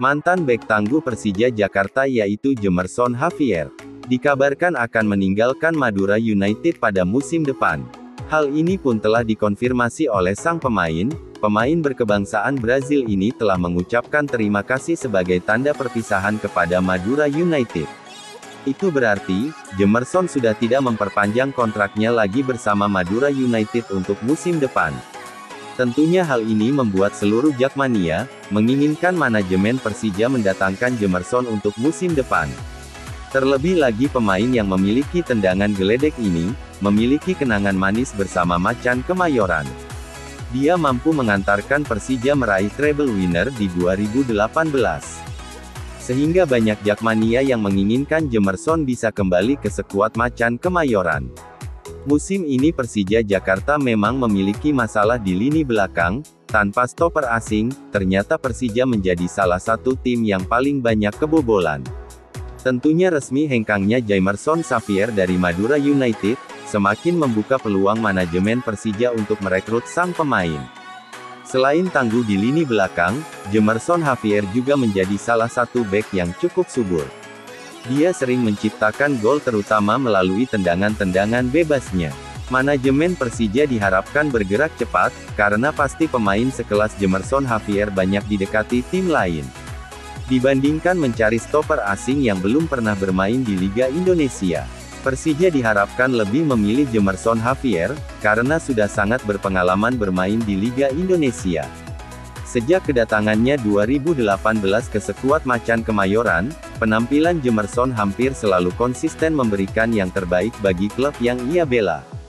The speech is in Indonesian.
Mantan bek tangguh Persija Jakarta yaitu Jemerson Xavier, dikabarkan akan meninggalkan Madura United pada musim depan. Hal ini pun telah dikonfirmasi oleh sang pemain. Pemain berkebangsaan Brazil ini telah mengucapkan terima kasih sebagai tanda perpisahan kepada Madura United. Itu berarti, Jemerson sudah tidak memperpanjang kontraknya lagi bersama Madura United untuk musim depan. Tentunya hal ini membuat seluruh Jakmania menginginkan manajemen Persija mendatangkan Jemerson untuk musim depan. Terlebih lagi pemain yang memiliki tendangan geledek ini, memiliki kenangan manis bersama Macan Kemayoran. Dia mampu mengantarkan Persija meraih treble winner di 2018. Sehingga banyak Jakmania yang menginginkan Jemerson bisa kembali ke skuad Macan Kemayoran. Musim ini Persija Jakarta memang memiliki masalah di lini belakang. Tanpa stopper asing, ternyata Persija menjadi salah satu tim yang paling banyak kebobolan. Tentunya resmi hengkangnya Jemerson Xavier dari Madura United, semakin membuka peluang manajemen Persija untuk merekrut sang pemain. Selain tangguh di lini belakang, Jemerson Xavier juga menjadi salah satu bek yang cukup subur. Dia sering menciptakan gol terutama melalui tendangan-tendangan bebasnya. Manajemen Persija diharapkan bergerak cepat, karena pasti pemain sekelas Jemerson Xavier banyak didekati tim lain. Dibandingkan mencari stopper asing yang belum pernah bermain di Liga Indonesia, Persija diharapkan lebih memilih Jemerson Xavier, karena sudah sangat berpengalaman bermain di Liga Indonesia. Sejak kedatangannya 2018 ke skuad Macan Kemayoran, penampilan Jemerson hampir selalu konsisten memberikan yang terbaik bagi klub yang ia bela.